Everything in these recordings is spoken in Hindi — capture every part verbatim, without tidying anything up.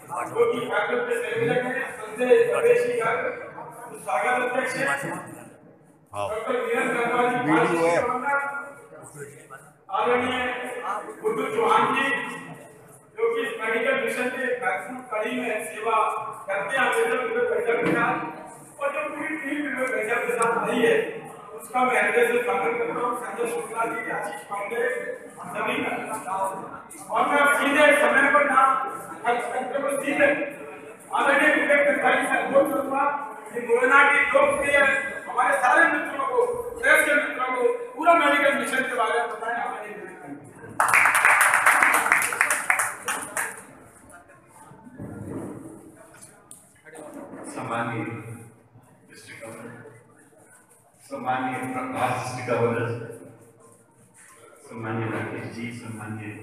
जो कि कार्यक्रम के संयोजक हैं संजय परदेशी गार्ग, स्वागत अध्यक्ष डॉक्टर वीरेंद्र गंगवार जी, आदरणीय गुड्डू चौहान जी जो कि मेडिकल मिशन के महत्वपूर्ण कड़ी में सेवा करते हैं, अम्बेडकर पैदल के साथ और जो पूरी टीम पैदल के साथ आई है उसका मैं हृदय से स्वागत करता हूँ। संजय शुक्ला जी, आशीष पांडे, सभी और मैं सीधे समय पर नाम खर्च करते हुए सीधे आदरणीय विवेक अधिकारी से अनुरोध करूंगा कि मुरैना की लोकप्रिय हमारे सारे मित्रों को, प्रेस के मित्रों को पूरा मेडिकल मिशन के बारे में बताएं। आदरणीय सम्मानीय डिस्ट्रिक्ट गवर्नर, सम्मानीय प्रकाश डिस्ट्रिक्ट गवर्नर, सम्मानीय राकेश जी, सम्मानीय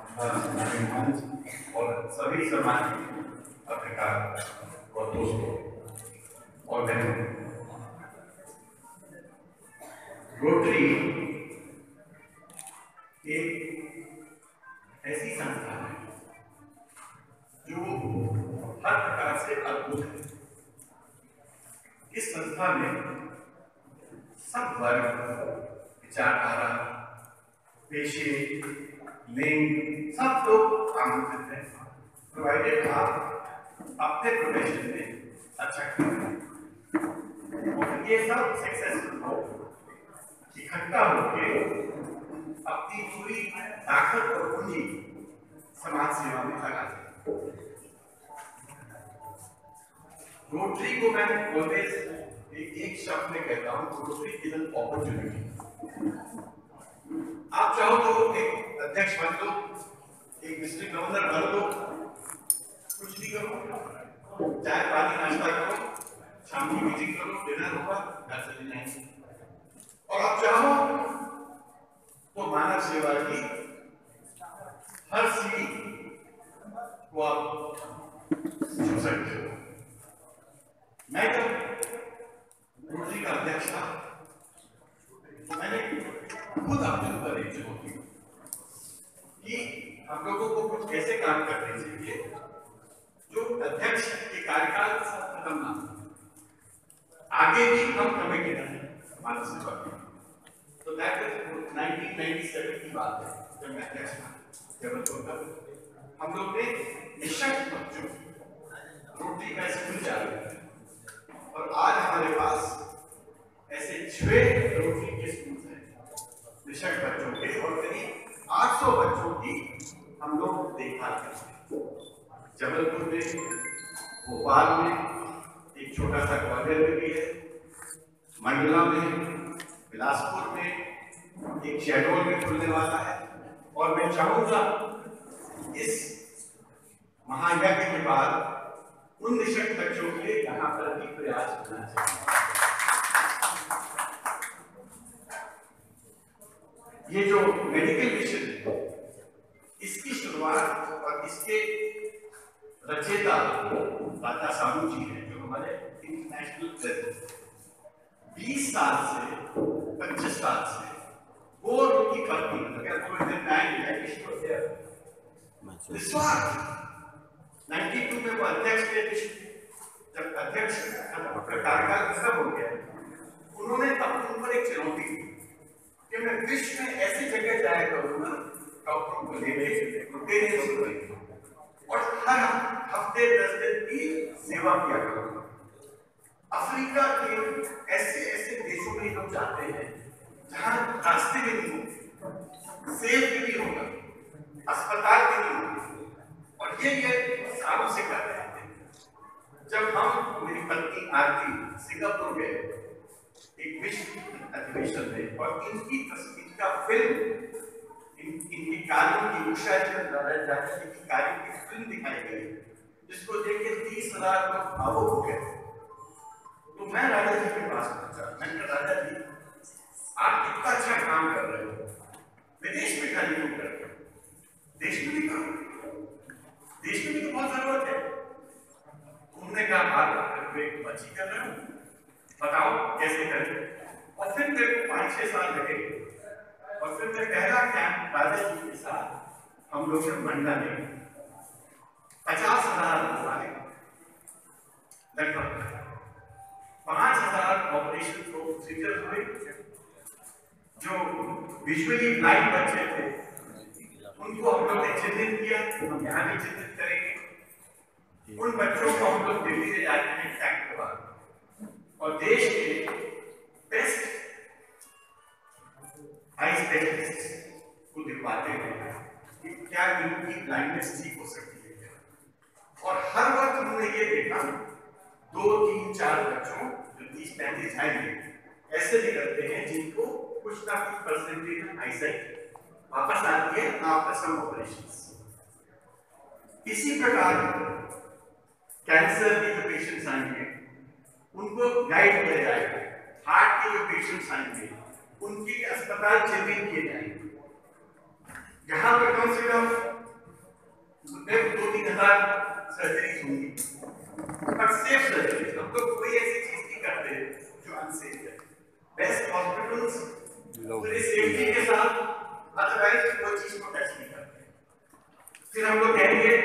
और सभी सम्मानित पत्रकार और दोस्तों और बहनों, रोटरी एक ऐसी संस्था है जो हर प्रकार से अद्भुत है। इस संस्था में सब वर्ग, विचारधारा, पेशे, लिंग सब लोग आमंत्रित हैं, प्रोवाइडेड आप अपने प्रोफेशन में अच्छा कर रहे हैं और ये सब सक्सेसफुल हो, इकट्ठा होकर अपनी पूरी ताकत और पूंजी समाज सेवा में लगाते हैं। रोटरी को मैं ऑलवेज एक शब्द में कहता हूँ, रोटरी इज एन अपॉर्चुनिटी। आप चाहो तो एक अध्यक्ष बन लो, एक डिस्ट्रिक्ट गवर्नर बन लो, कुछ भी करो, चाय पानी नाश्ता करो, शाम की मीटिंग करो, डिनर होगा, घर चले जाएंगे। और आप चाहो तो मानव सेवा की हर सीढ़ी को आप छू सकते हो। मैं जब रोटरी का अध्यक्ष था तो मैंने खुद अपने ऊपर एक चुनौती कि हम लोगों को कुछ ऐसे काम करने चाहिए जो अध्यक्ष के कार्यकाल खत्म ना हो, आगे भी हम कमेटी रहें मानव सेवा की। तो that is nineteen ninety seven की बात है, जब मैं अध्यक्ष था जबलपुर का। हम लोग ने निःशक्त बच्चों रोटरी का स्कूल चालू किया और आज हमारे पास ऐसे छह रोटरी के स्कूल हैं निःशक्त बच्चों के, और करीब आठ सौ बच्चों की हम लोग देखभाल करते हैं। जबलपुर में, भोपाल में एक छोटा सा ग्वालियर में भी है, मंडला में, बिलासपुर में एक शहडोल में खुलने वाला है। और मैं चाहूंगा इस महायज्ञ के बाद उन निःशक्त बच्चों के लिए यहाँ पर भी प्रयास करना चाहिए। ये जो मेडिकल मिशन है इसकी शुरुआत और इसके रचयिता दादा साहू जी हैं, जो हमारे इंटरनेशनल प्रेसिडेंट बीस साल से पच्चीस साल से वो उनकी पत्नी बानवे में वो अध्यक्ष थे। जब अध्यक्ष कार्यकाल खत्म हो गया, उन्होंने अपने ऊपर एक चुनौती दी कि मैं विश्व में ऐसी जगह जाया करूंगा डॉक्टरों को लेने और हर हफ्ते दस दिन की सेवा किया करूंगा। अफ्रीका के ऐसे ऐसे देशों में हम जाते हैं जहां रास्ते में नहीं होंगे, सेफ भी नहीं होगा, अस्पताल भी नहीं होंगे, और ये ये सालों से कर रहे थे। जब हम, मेरी पत्नी आरती सिंगापुर गए एक विश्व अधिवेशन में, और इनकी तस्वीर का फिल्म, इन, इनकी कार्यों की उषा की कार्यों की फिल्म दिखाई गई, जिसको देख के तीस हजार लोग भावुक हो गए। तो मैं राजा जी के पास पहुंचा, मैंने कहा राजा जी आप इतना अच्छा काम कर रहे हो, विदेश में खाली क्यों कर रहे हो, देश में भी करो, देश में भी तो बहुत जरूरत है। उन्होंने कहा आप एक बच्ची कर रहे हो, बताओ कैसे करें। और फिर मेरे को पाँच छह साल लगे, और फिर मैं पहला कैंप राजा जी के साथ हम लोग ने मंडला में पचास हजार लोग आए, लगभग पांच हजार ऑपरेशन प्रोसीजर हुए। जो विजुअली ब्लाइंड बच्चे थे उनको हम लोग ने चिन्हित किया, हम यहाँ भी चिन्हित करेंगे। उन बच्चों को हम लोग दिल्ली ले जाते हैं कैंप के बाद और देश के बेस्ट आई स्पेशलिस्ट को दिखवाते हैं कि क्या इनकी ब्लाइंडनेस ठीक हो सकती है। और हर वक्त हमने ये देखा दो तीन चार बच्चों जो तीस पैंतीस आएंगे ऐसे भी करते हैं जिनको कुछ ना कुछ परसेंटेज आईसाइट वापस आती है आफ्टर सम ऑपरेशंस। इसी प्रकार कैंसर के जो पेशेंट्स आएंगे उनको गाइड किया जाएगा, हार्ट के जो पेशेंट्स आएंगे उनके अस्पताल चिन्हित किए जाएंगे। यहाँ पर कम से कम दो तीन हजार सर्जरीज होंगी, पर सेफ सर्जरीज। हम लोग कोई ऐसी चीज नहीं करते जो अनसेफ है। बेस्ट हॉस्पिटल्स पूरी सेफ्टी के साथ, अदरवाइज कोई चीज को टच नहीं करते। फिर हम लोग कहेंगे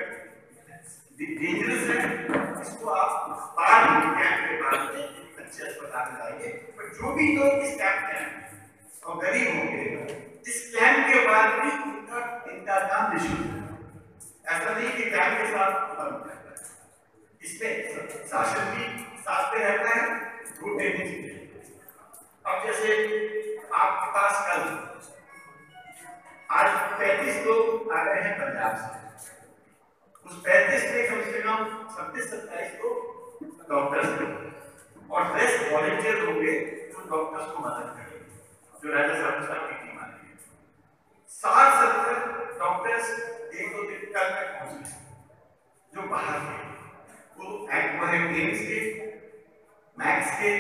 डेंजरस है, इसको आप बाद में कैंप के बाद अच्छे अस्पताल में लाइए। पर जो भी लोग इस कैंप में हैं और गरीब होंगे, इस कैंप के बाद भी इनका इनका काम निःशुल्क है। ऐसा नहीं कि कैंप के साथ बंद रहता है, इसमें शासन भी साथ में रहता है, रूट देनी चाहिए। अब जैसे आपके पास कल आज पैंतीस लोग आ रहे हैं पंजाब से, उस पैंतीस में कम से कम छब्बीस सत्ताईस को डॉक्टर्स और रेस्ट वॉलंटियर होंगे जो डॉक्टर्स को मदद करेंगे, जो राजा साहब साहब की टीम आती है। साठ सत्तर डॉक्टर्स एक दो दिन कल तक पहुंचे जो बाहर थे, वो एम्स के मैक्स के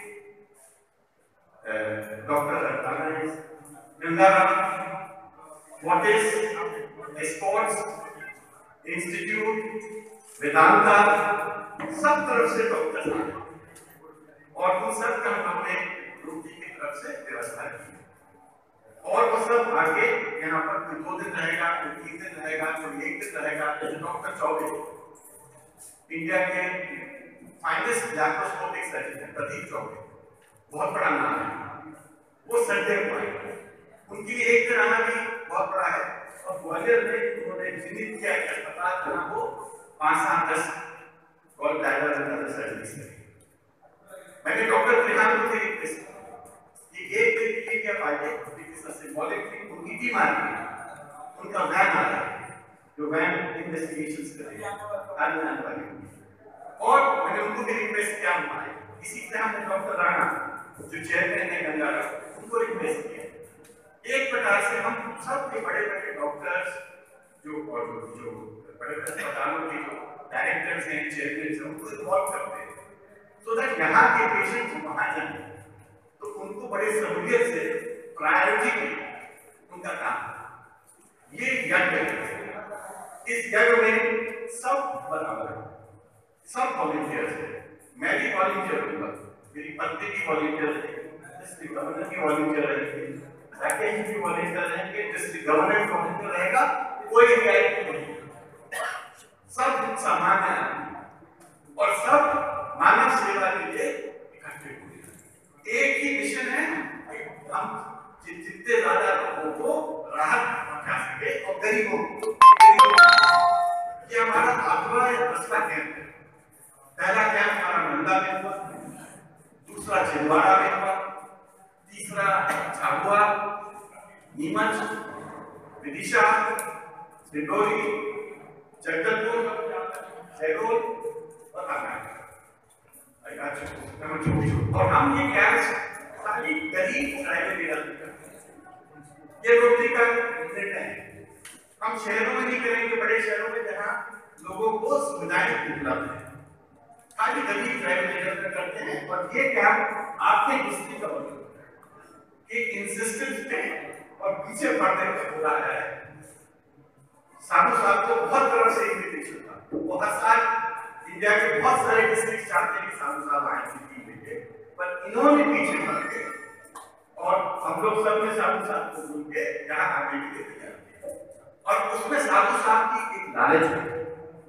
डॉक्टर गंगाराम, वॉटिस, स्पोर्ट्स इंस्टीट्यूट, वेदांता, सब तरफ से डॉक्टर आए और उन सब का हमने रोटी की तरफ से व्यवस्था की। और वो सब आगे यहाँ पर कोई दो दिन रहेगा, कोई तीन दिन रहेगा, कोई एक दिन रहेगा। डॉक्टर चौबे इंडिया के फाइनेस्ट लैप्रोस्कोपिक सर्जन है, प्रदीप चौबे, बहुत बड़ा नाम है, वो सर्जन हुए। उनके लिए एक दिन आना भी बहुत बड़ा है। और ग्वालियर में उन्होंने चिन्हित किया कि अस्पताल जहाँ वो पाँच सात दस गॉल ब्लैडर अंदर सर्जरी करें। मैंने डॉक्टर त्रिहान को रिक्वेस्ट की कि एक दिन के क्या फायदे, सिंबॉलिक थी, उनकी टीम आ रही है, उनका वैन आ रहा है जो वैन इन्वेस्टिगेशंस करेगा आने वाली। और मैंने उनको भी रिक्वेस्ट किया हमारे इसी तरह हमने डॉक्टर राणा जो चेयरमैन है गंगाराम, उनको रिक्वेस्ट किया। एक प्रकार से हम सब के बड़े बड़े डॉक्टर्स जो और जो बड़े बड़े अस्पतालों के जो डायरेक्टर्स हैं, चेयरमैन हैं, उनको इन्वॉल्व करते हैं सो दैट यहाँ के पेशेंट्स वहाँ जाए तो उनको बड़े सहूलियत से प्रायोरिटी में उनका काम। ये यज्ञ है, इस यज्ञ में सब बराबर है, सब वॉलंटियर्स है। मैं भी वॉलंटियर हूँ, मेरी पत्नी भी वॉलंटियर है, डिस्ट्रिक्ट गवर्नर की वॉलंटियर रहेगी, राकेश जी वॉलंटियर रहेंगे, डिस्ट्रिक्ट गवर्नर वॉलंटियर रहेगा, कोई गैर नहीं। सब सामान्य है और सब मानव सेवा के लिए इकट्ठे हुए। एक ही मिशन है, हम जितने ज्यादा लोगों को राहत पहुंचा सके और गरीबों को। ये हमारा आठवां या दसवां कैंप है। पहला कैंप हमारा नंदा में हुआ, दूसरा छिंदवाड़ा में हुआ, तीसरा झाबुआ, नीमच, विदिशा, डिंडोरी, जगदलपुर, शहडोल और आगरा। और हम ये कैंप खाली गरीब ट्राइबल एरिया में करते हैं। ये रोटी का निर्णय है, हम शहरों में नहीं करेंगे, बड़े शहरों में जहाँ लोगों को सुविधाएं उपलब्ध है, खाली गरीब ट्राइबल एरिया में करते हैं। और ये कैंप आपके डिस्ट्रिक्ट का बना एक इंसिस्टेंस पे और पीछे पड़ने पे हो रहा है। साधु साहब को बहुत तरफ से इन्विटेशन था, वो हर साल इंडिया के बहुत सारे डिस्ट्रिक्ट चाहते हैं कि साधु साहब आए टीम लेके, पर इन्होंने पीछे पड़ गए और हम लोग सब ने साधु साहब को बोल के यहाँ आने के लिए तैयार किया। और उसमें साधु साहब की एक लालच है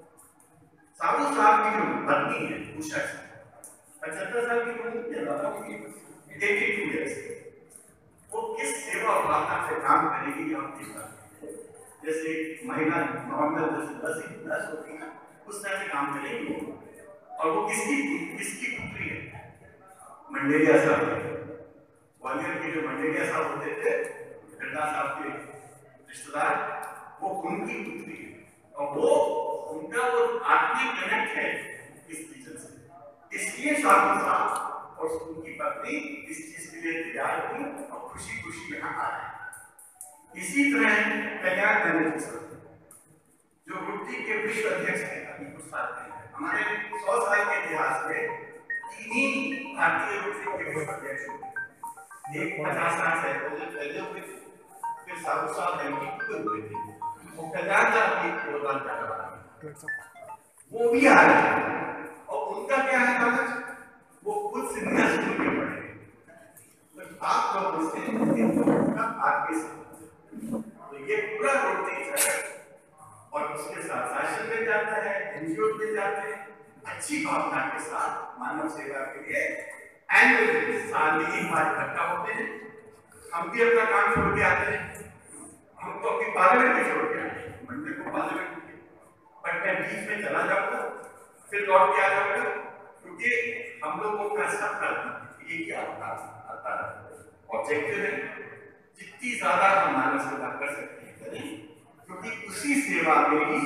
साधु साहब की जो पत्नी है उषा पचहत्तर साल की उम्र की एटी टू ईयर्स वो किस सेवा भावना से काम करेगी हम नहीं जानते। जैसे महिला नॉर्मल जैसे दस दस होती है उस तरह से काम करेगी और वो किसकी किसकी पुत्री है मंडेलिया साहब ग्वालियर के जो मंडेलिया साहब होते थे गड्ढा साहब के रिश्तेदार वो उनकी पुत्री है और वो उनका वो आत्मिक कनेक्ट है इस टीचर से। इसलिए साधु साहब और उनकी पत्नी इस चीज के लिए तैयार हुई और खुशी खुशी यहाँ आ रहे। इसी तरह कल्याण बैनर्जी साहब जो रुट्टी के विश्व अध्यक्ष हैं अभी कुछ साल पहले हमारे सौ साल के इतिहास में तीन ही भारतीय रुट्टी के विश्व अध्यक्ष हुए। एक पचास साठ से पहले हुए थे, फिर साधु साहब एमपी हुए थे, वो कल्याण साहब की योगदान कर रहा है वो भी आ रहे हैं और उनका क्या है कागज वो खुद सिंधिया स्कूल के पढ़े तो आप लोग उससे आपके तो ये पूरा रोटी है और उसके साथ शासन में जाता है एनजीओ में जाते हैं अच्छी भावना के साथ मानव सेवा के लिए एनुअली साल में एक बार इकट्ठा होते हैं। हम भी अपना काम छोड़ के आते हैं हम तो अपनी पार्लियामेंट में छोड़ के आते हैं मंडे को पार्लियामेंट बट मैं बीच में चला जाऊंगा फिर लौट के आ जाऊंगा क्योंकि हम लोगों का सबका ये क्या होता आता है ऑब्जेक्टिव है जितनी ज्यादा हम मानव सेवा कर सकते हैं करें क्योंकि उसी सेवा में ही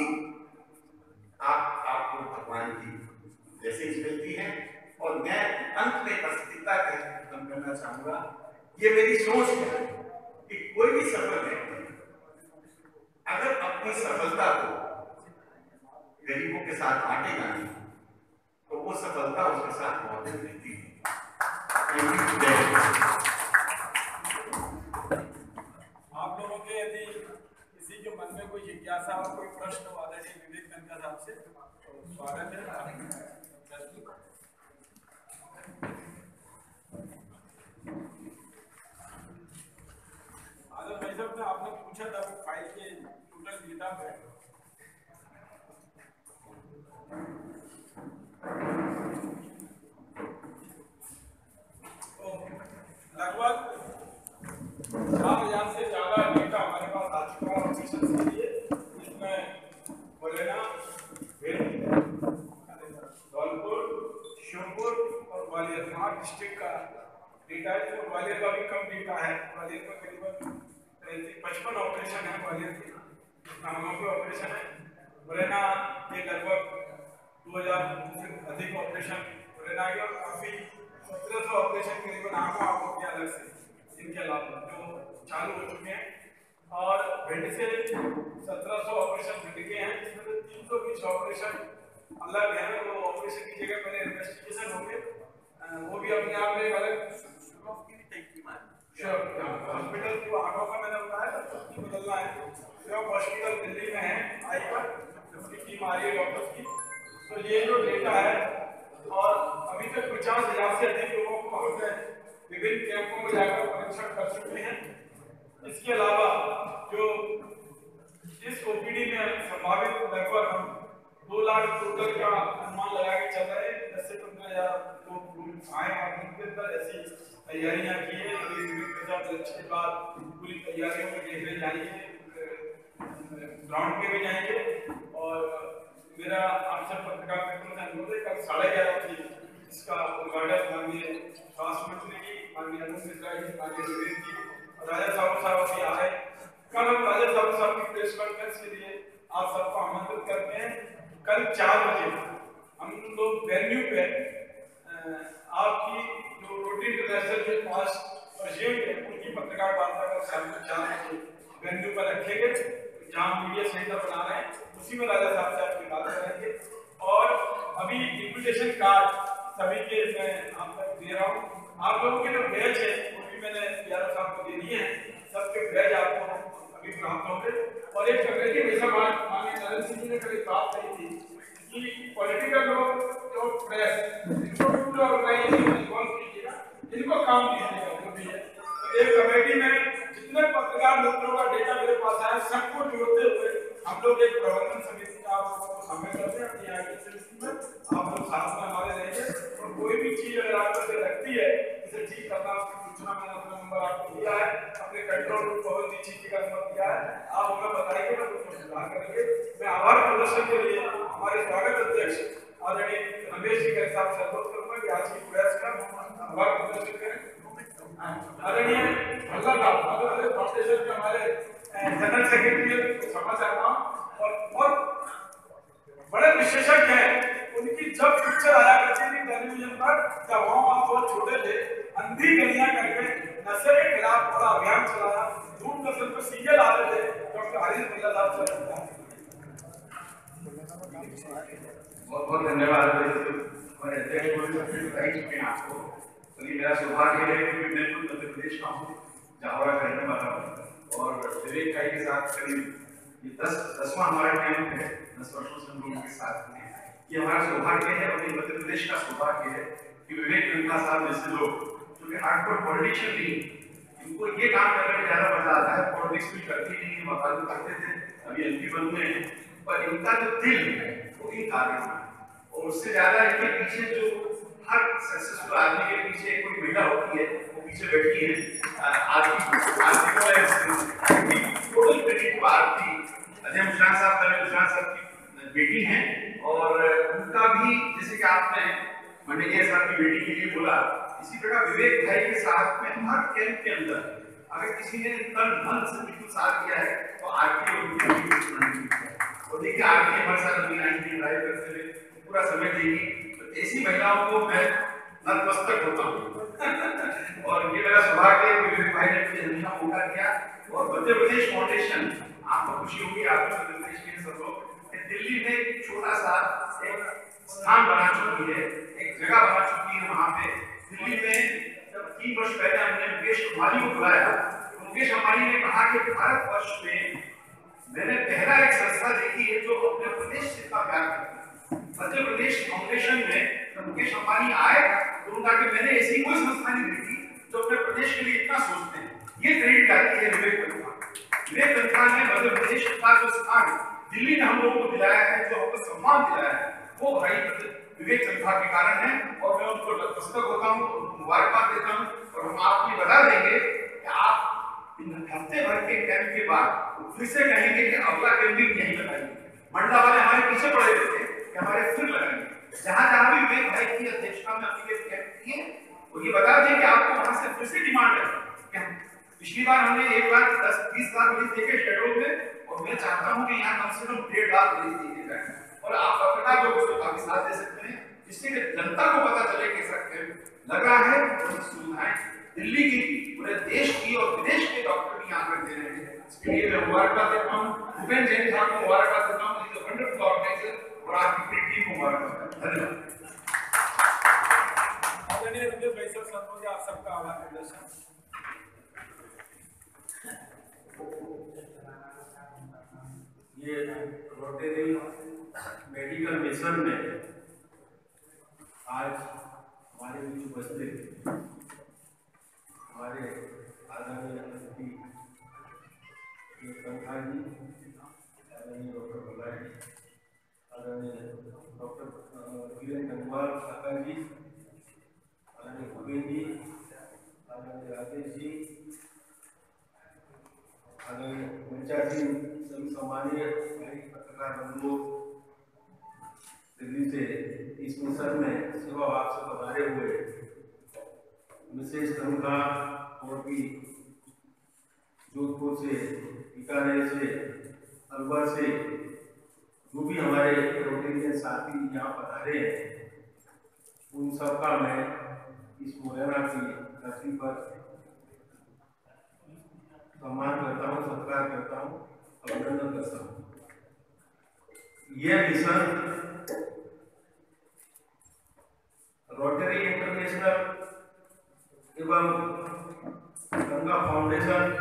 आप आपको भगवान की ब्लेसिंग्स मिलती है। और मैं अंत में अस्तित्वता के खत्म करना चाहूंगा ये मेरी सोच है कि कोई भी सफल व्यक्ति अगर अपनी सफलता को गरीबों के साथ बांटेगा नहीं तो वो सफलता उसके साथ बहुत दिन रहती है। आप लोगों के यदि किसी के मन में कोई जिज्ञासा हो कोई प्रश्न हो आदरणीय विवेक तनखा साहब से तो स्वागत है। आदर भाई साहब ने आपने पूछा था वो फाइल के टोटल डेटा पे लगभग चार हजार से ज्यादा डेटा हमारे पास आ चुका है ऑपरेशन के लिए जिसमें मुरैना धौलपुर श्योपुर और ग्वालियर आठ डिस्ट्रिक्ट का डेटा है। तो ग्वालियर का भी कम डेटा है ग्वालियर का करीबन पचपन ऑपरेशन है ग्वालियर के नामांकन ऑपरेशन है। मुरैना के लगभग दो हजार से अधिक ऑपरेशन मुरैना के और काफी सत्रह सौ ऑपरेशन करीबन आंखों आंखों के अलग से इनके अलावा जो चालू हो चुके हैं और भिंड से सत्रह सौ ऑपरेशन भिंड के हैं जिसमें से तीन सौ बीस ऑपरेशन अलग है। वो ऑपरेशन की जगह पहले इन्वेस्टिगेशन हो गए वो भी अपने आप में अलग हॉस्पिटल को आंखों का मैंने बताया बदलना है हॉस्पिटल दिल्ली में है आई पर उसकी टीम आ रही है डॉक्टर्स की। तो ये जो डेटा है और अभी तक पचास हजार से अधिक लोगों को हम विभिन्न कैंपों में जाकर परीक्षण कर चुके हैं। इसके अलावा जो इस ओपीडी में संभावित लगभग हम दो लाख टोटल का अनुमान लगा के चल रहे हैं दस से पंद्रह हजार लोग आए और उनके अंदर ऐसी तैयारियां की है के बाद पूरी तैयारियों में देखने जाएंगे ग्राउंड पे भी जाएंगे। और मेरा आप सब पत्रकार मित्रों से अनुरोध है कल साढ़े ग्यारह बजे इसका उद्घाटन माननीय स्वास्थ्य मंत्री जी माननीय अरुण मिश्रा जी माननीय विवेक जी राजा साहब साहब भी आ रहे हैं। कल हम राजा साहब साहब की प्रेस कॉन्फ्रेंस के लिए आप सबको आमंत्रित करते हैं। कल चार बजे हम लोग वेन्यू पे आपकी जो रोटरी इंटरनेशनल के पास प्रेसिडेंट है उनकी पत्रकार वार्ता का शाम को चार बजे वेन्यू पर रखेंगे जहाँ मीडिया सेंटर बना रहे हैं उसी में राजा साहब से आपकी बात करेंगे। और अभी इन्विटेशन कार्ड सभी के मैं आप तक दे रहा हूँ। आप लोगों के जो बैच है वो भी मैंने यादव साहब को दे दिए हैं सबके बैच आपको अभी प्राप्त होंगे। और एक कमेटी वैसा बात माननीय नरेंद्र सिंह जी ने कभी बात कही थी कि पॉलिटिकल लोग जो प्रेस इनको पूरा ऑर्गेनाइजेशन इन्वॉल्व कीजिएगा इनको काम दीजिएगा जो भी है। तो एक कमेटी में जितने पत्रकार मित्रों का डेटा मेरे पास आया सबको जोड़ते हुए हम लोग एक प्रबंधन समिति का आप लोगों को शामिल करते हैं अपनी मत दिया है, आप हमें बताइए, मैं उसमें सुधार करेंगे। मैं आभार प्रदर्शन के लिए हमारे स्वागत अध्यक्ष आदरणीय रमेश जी के साथ सहयोग करूंगा कि आज की प्रेस का आभार प्रदर्शन करें। आदरणीय भल्ला साहब फाउंडेशन के हमारे जनरल सेक्रेटरी को क्षमा चाहता हूँ और बहुत बड़े विशेषज्ञ हैं। उनकी जब पिक्चर आया करती थी टेलीविजन पर, जब हम आप बहुत छोटे थे, अंधी गलियां करके नशे के खिलाफ बड़ा अभियान चलाया, दूरदर्शन पर सीरियल आते थे। डॉक्टर हरीश भल्ला साहब से बहुत बहुत धन्यवाद। हमारे अध्यक्ष बताई चुके हैं आपको। चलिए, मेरा सौभाग्य है कि मैं खुद मध्य प्रदेश का हूँ, जावरा का रहने वाला हूँ और विवेक भाई के साथ करीब ये दस दसवां हमारा कैंप है। दस वर्षों से हम लोगों के साथ में ये हमारा सौभाग्य है और ये मध्य प्रदेश का सौभाग्य है कि विवेक तनखा साहब जैसे लोग जो कि हार्डकोर पॉलिटिशियन नहीं, इनको ये काम करने में ज्यादा मजा आता है। पॉलिटिक्स भी करती नहीं है, वकालत करते थे, अभी एमपी बन गए हैं, पर इनका जो दिल है वो इन कार्यों में, और उससे ज्यादा इनके पीछे जो हर सक्सेसफुल आदमी के पीछे कोई महिला होती है, वो पीछे बैठी है। आरती आरती टोटल क्रेडिट आरती अजय मुशान साहब का मुशान साहब की बेटी हैं और उनका भी, जैसे कि आपने मंडलिया साहब की बेटी के लिए बोला, इसी प्रकार विवेक भाई के साथ में हर कैंप के अंदर अगर किसी ने तन मन से बिल्कुल साथ दिया है तो आरती और और देखिए आरती हर साल अपनी आएंगी ड्राइव करते हुए पूरा समय देगी। तो ऐसी महिलाओं को मैं नतमस्तक होता हूँ और ये मेरा सौभाग्य है कि विवेक भाई ने मुझे हमेशा मौका दिया। और मध्य प्रदेश फाउंडेशन, आपको खुशी होगी, आपको मध्य प्रदेश के सब लोग, दिल्ली में एक छोटा सा एक स्थान बना चुकी है, एक जगह बना चुकी है। वहां पे दिल्ली में जब तीन वर्ष पहले हमने मुकेश अंबानी को बुलाया तो मुकेश अंबानी ने कहा कि भारतवर्ष में मैंने पहला एक संस्था देखी है जो अपने प्रदेश से इतना प्यार करती है। मध्य प्रदेश फाउंडेशन में जब मुकेश अंबानी आए तो उन्होंने कहा कि मैंने ऐसी कोई संस्था नहीं देखी जो अपने प्रदेश के लिए इतना सोचते हैं। ये क्रेडिट आती है विवेक तनखा। विवेक तनखा ने मध्य प्रदेश का जो स्थान दिल्ली ने हम लोगों को दिलाया है, जो हमको सम्मान दिलाया है, वो भाई विवेक तनखा के कारण है और मैं उनको नतमस्तक होता हूँ, मुबारकबाद देता हूँ। और हम आपको बता देंगे कि आप हफ्ते भर के कैंप के बाद फिर से कहेंगे कि अगला कैंप भी यहीं लगाएंगे। मंडला वाले हमारे पीछे पड़े रहते हैं कि हमारे फिर लगाएंगे। जहां जहां भी विवेक भाई की अध्यक्षता में हमने कैंप किए और ये बता दें कि आपको वहां से फिर से डिमांड है। पिछली बार हमने एक लाख दस बीस लाख रिलीज देखे शेड्यूल में और मैं चाहता हूं कि यहाँ कम से कम डेढ़ लाख रिलीज दिए जाए और आप पत्रकार लोगों को काफी साथ दे सकते हैं, जिससे कि जनता को पता चले कि ऐसा कैंप लगा है और सुविधाएं दिल्ली की, पूरे देश की और विदेश के डॉक्टर भी यहाँ पर दे रहे हैं। इसके लिए मैं मुबारकबाद देता हूँ, भूपेन जैन साहब को मुबारकबाद देता हूँ, इज अ वंडरफुल ऑर्गेनाइजर और आपकी पूरी टीम को मुबारकबाद। धन्यवाद। आदरणीय रमेश भाई साहब, संतोष आप सबका आभार प्रदर्शन। ये रोटरी मेडिकल मिशन में आज हमारे बीच उपस्थित हमारे आदरणीय अतिथि तनखा जी, आदरणीय डॉक्टर भल्ला जी, आदरणीय डॉक्टर किरण गंगवार काका जी, आदरणीय भूपेन जी, आदरणीय राजेश जी, आदरणीय ऊर्जा जी, सभी सम्मानीय भाई पत्रकार बंधु, दिल्ली से इस मिशन में सेवा भाव से पधारे हुए मिसेज तनखा और भी जोधपुर से, बीकानेर से, अलवर से, जो भी हमारे रोटेरियन साथी यहाँ पधारे हैं, उन सबका मैं इस मुरैना की धरती पर सम्मान करता हूँ, सत्कार करता हूँ, अभिनंदन करता हूँ। यह मिशन रोटरी इंटरनेशनल एवं गंगा फाउंडेशन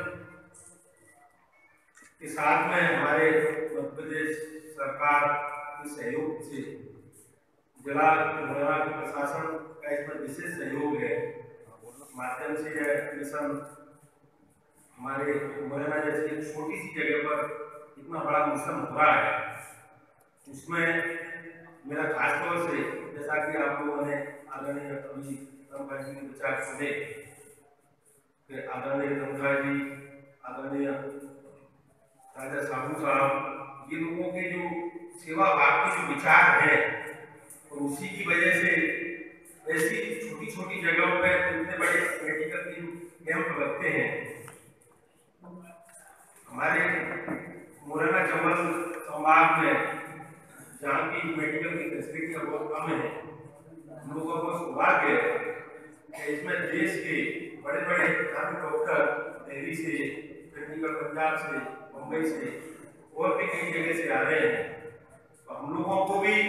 के साथ में हमारे मध्य प्रदेश सरकार के सहयोग से जिला मुरैना के प्रशासन का इसमें विशेष सहयोग है। माध्यम से यह मिशन हमारे मुरैना जैसी एक छोटी सी जगह पर इतना बड़ा मिशन हो रहा है, उसमें मेरा खासतौर से, जैसा कि आप लोगों ने आदरणीय अभी तनखा जी के विचार सुने, आदरणीय तनखा जी, आदरणीय राजा साहू साहब, ये लोगों के जो सेवा भाव के जो विचार है, और उसी की वजह से ऐसी छोटी छोटी जगहों पे इतने बड़े मेडिकल के कैंप लगते हैं। हमारे मुरैना चंबल संभाग में जहाँ की मेडिकल की फैसिलिटी बहुत कम है, हम लोगों को सौभाग्य है इसमें देश के बड़े बड़े डॉक्टर दिल्ली से, टेक्निकल पंजाब से, मुंबई से और भी कई जगह से आ रहे हैं। तो हम लोगों को भी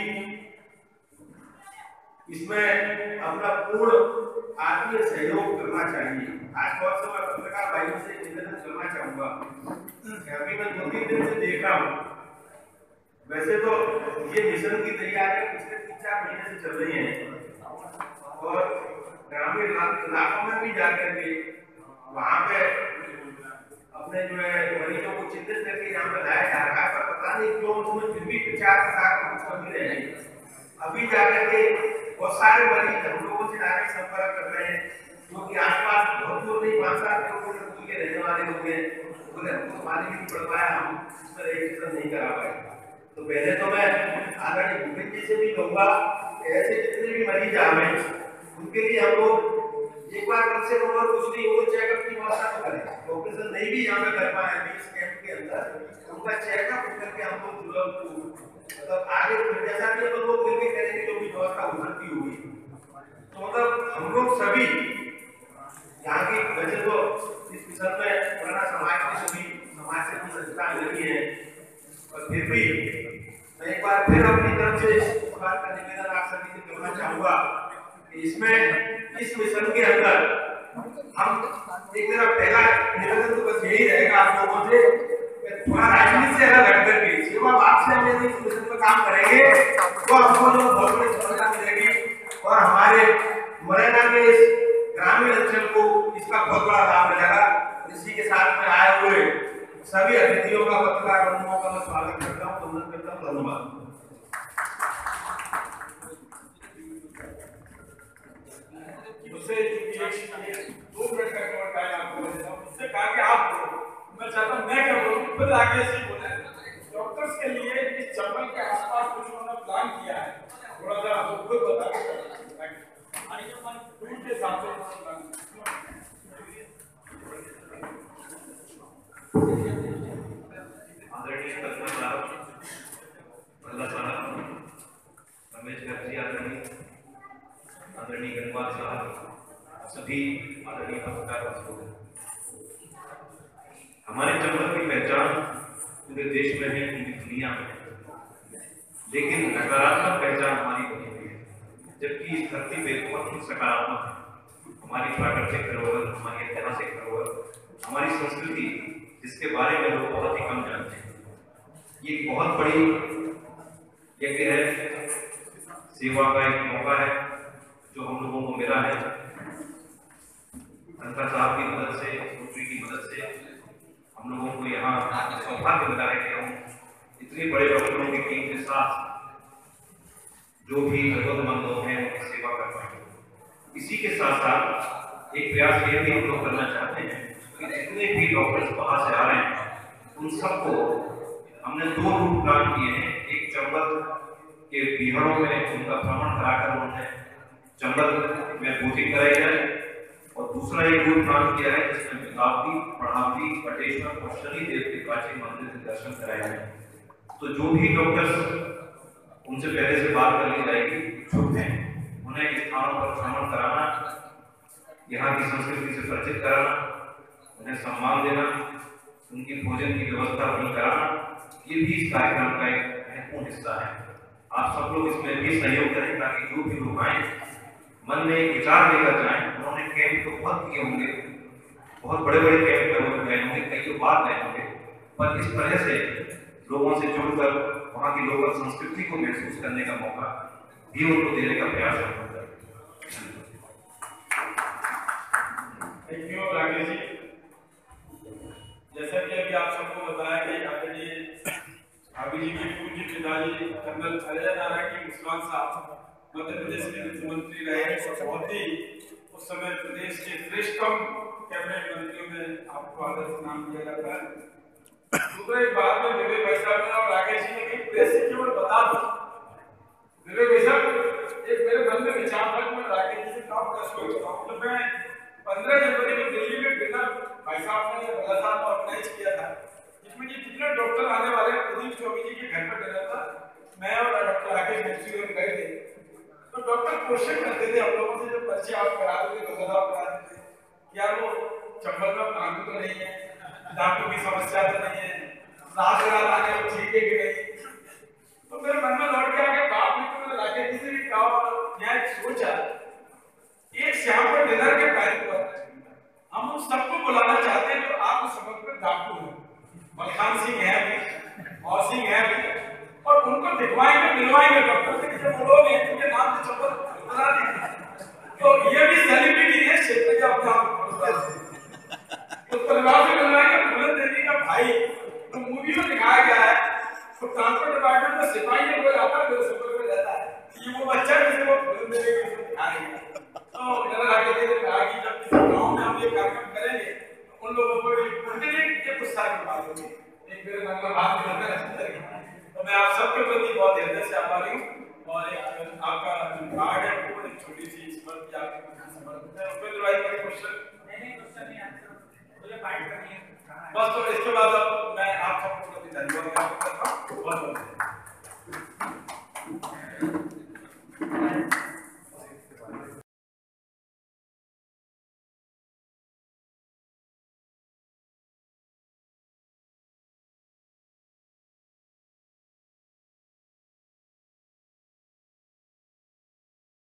इसमें अपना पूर्ण आत्मीय सहयोग करना चाहिए। खासतौर से मैं पत्रकार भाइयों से निवेदन करना चाहूंगा कि अभी मैं दो तीन दिन से देख रहा हूँ, वैसे तो ये मिशन की तैयारियां पिछले तीन चार महीने से चल रही हैं और ग्रामीण इलाकों में भी जाकर के वहाँ पे अपने जो है मरीजों को चिन्हित करके यहाँ पे लाया जा रहा है, पर पता नहीं क्यों उसमें फिर भी प्रचार प्रसार का कुछ कमी रह गई। अभी जाकर के बहुत सारे मरीज हम लोगों से डायरेक्ट संपर्क कर रहे हैं, क्योंकि आसपास बहुत दूर नहीं, पाँच सात किलोमीटर दूर के रहने वाले लोग हैं, बोले हमको मालूम नहीं पड़ पाया, हम इस पर रजिस्ट्रेशन नहीं करा पाए। तो पहले तो मैं आदरणीय भूपेंद्र जी से भी कहूँगा ऐसे जितने भी मरीज आ रहे हैं उनके लिए हम लोग एक बार कम से कम और कुछ नहीं हो चेकअप की व्यवस्था तो करें। ऑपरेशन नहीं भी यहाँ पे कर पाए अभी इस कैंप के अंदर, उनका चेकअप करके हम लोग मतलब आगे जैसा भी हम लोग मिलकर करेंगे जो भी व्यवस्था हो सकती होगी। तो मतलब हम लोग सभी यहाँ की वजह तो इस मिशन में पुराना समाज की सभी समाज से भी संस्थाएं लगी है, और फिर भी मैं एक बार फिर अपनी तरफ से इस बात का निवेदन आप सभी से करना चाहूंगा कि इसमें इस मिशन के अंदर हम एक मेरा पहला निवेदन तो बस यही रहेगा आप लोगों से, थोड़ा राजनीति से अलग हट करके सेवा भाव से हम यदि इस मिशन पर काम करेंगे तो हमको जो बहुत बड़ी सफलता मिलेगी और हमारे मुरैना के इस ग्रामीण अंचल को इसका बहुत बड़ा लाभ मिलेगा। इसी के साथ में आए हुए सभी अतिथियों का, पत्रकार बंधुओं का मैं स्वागत करता हूँ, वंदन करता हूँ। धन्यवाद। मुझसे दो मिनट का केवल टाइम आपको देता हूँ, मुझसे कहा कि आप मैं चाहता हूँ मैं क्या बोलूँ, खुद आगे से बोले। डॉक्टर्स के लिए इस चंबल के आसपास कुछ उन्होंने प्लान किया है, थोड़ा सा आपको खुद बता दूर के हिसाब से आदरणीय कल्पना साहब, भल्ला साहब, रमेश गर्जी आदरणीय, आदरणीय गणवाल साहब, सभी आदरणीय पत्रकार बंधु, हमारे चंबल की पहचान पूरे देश में है, पूरी दुनिया में है, लेकिन नकारात्मक पहचान हमारी बनी हुई है, जबकि इस धरती पे बहुत ही सकारात्मक है। हमारी प्राकृतिक धरोहर, हमारी ऐतिहासिक धरोहर, हमारी संस्कृति, जिसके बारे में लोग बहुत ही कम जानते हैं। ये बहुत बड़ी यज्ञ है, सेवा का एक मौका है जो हम लोगों को मिला है। धनखड़ साहब की मदद से, रोटरी की मदद से हम लोगों को यहाँ सौभाग्य मिला है कि हम इतने बड़े डॉक्टरों की टीम के साथ जो भी जरूरतमंद लोग हैं उनकी सेवा कर पाएंगे। इसी के साथ साथ एक प्रयास ये भी हम लोग करना चाहते हैं कि जितने भी डॉक्टर्स बाहर से आ रहे हैं उन सबको हमने दो रूट प्लान किए हैं। एक चंबल के बिहारों में उनका भ्रमण कराकर उन्हें चंबल में भोजन कराई जाए, और दूसरा एक रूट प्लान किया है जिसमें मितावती, पढ़ावती, बटेश्वर और शनिदेव के प्राचीन मंदिर के दर्शन कराए जाए। तो जो भी डॉक्टर्स उनसे पहले से बात कर ली जाएगी, इच्छुक हैं, उन्हें इस स्थानों पर भ्रमण कराना, यहाँ की संस्कृति से परिचित कराना, उन्हें सम्मान देना, उनकी भोजन की व्यवस्था अपनी कराना, ये भी इस कार्यक्रम का एक महत्वपूर्ण हिस्सा है। आप सब लोग इसमें भी सहयोग करें ताकि जो भी लोग आए मन में एक विचार लेकर जाएं। उन्होंने कैंप तो बहुत किए होंगे, बहुत बड़े बड़े कैंप में वो गए होंगे, कई बार गए होंगे, पर इस तरह से लोगों से जुड़कर वहाँ की लोकल संस्कृति को महसूस करने का मौका भी उनको देने का प्रयास करता है। Thank you Rakesh ji. जैसा कि अभी आप सबको बताया कि आदरणीय भाभी जी के पूज्य पिताजी कर्नल अजय नारायण मुसलमान साहब मध्य प्रदेश के मुख्यमंत्री रहे और बहुत ही उस समय प्रदेश के श्रेष्ठतम कैबिनेट मंत्रियों में आपको आदर से नाम दिया जाता है। दूसरा एक बात में विवेक भाई साहब ने और राकेश जी ने कहीं प्रेस से केवल बता दो। विवेक भाई साहब एक मेरे मन में विचार था कि मैं राकेश जी से कहा प्रेस को बताऊं। तो मैं पंद्रह जनवरी को दिल्ली में डिनर भाई साहब ने बड़ा साहब ऑर्गेनाइज किया था, जिसमें कि जितने डॉक्टर आने वाले प्रदीप चौबे जी के घर पर डिनर था, मैं और डॉक्टर राकेश मिश्री हम गए थे। तो डॉक्टर क्वेश्चन करते थे हम लोगों से, जो पर्चे आप कराते थे तो आप कराते थे, क्या वो चप्पल में कांटू तो नहीं है, दांतों की समस्या तो नहीं है, सांस लेने में ठीक है कि नहीं। तो मेरे मन में लौट के आ गया बात, लेकिन मैंने राकेश जी से भी कहा और मैं सोचा एक शाम को डिनर के टाइम पर हम उन सबको बुलाना चाहते हैं जो आपको समझ में डॉक्टर हैं, बलखान सिंह है भी और सिंह है भी, और उनको दिखवाएंगे मिलवाएंगे डॉक्टर से, जब वो लोग हैं उनके नाम से चप्पल बना देंगे। तो ये भी सेलिब्रिटी है क्षेत्र के अपने आप तो परिवार से मिलवाएंगे। फूलन देवी का भाई तो मूवी में दिखाया गया है, तो ट्रांसपोर्ट डिपार्टमेंट में सिपाही है, कोई आता है मेरे सुपर में रहता है, ये वो बच्चा जिसे वो फूलन देवी को दिखा रही है। तो मेरा आगे देखिए कहा कि जब किसी गांव में हम ये कार्यक्रम करेंगे तो उन लोगों को उनके लिए ये गुस्सा की बात होगी, एक मेरे मन में बात करना है। तो मैं आप सबके प्रति बहुत हृदय से आभारी हूँ और एक आपका कार्ड है वो एक छोटी सी स्मृति आपके समर्पित है। उसमें जो कोई क्वेश्चन नहीं क्वेश्चन नहीं आंसर मुझे फाइट करनी है बस। तो इसके बाद अब मैं आप सबको धन्यवाद